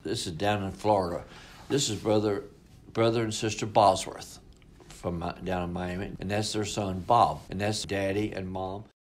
This is down in Florida. This is brother and sister Bosworth from down in Miami, and that's their son Bob, and that's daddy and mom.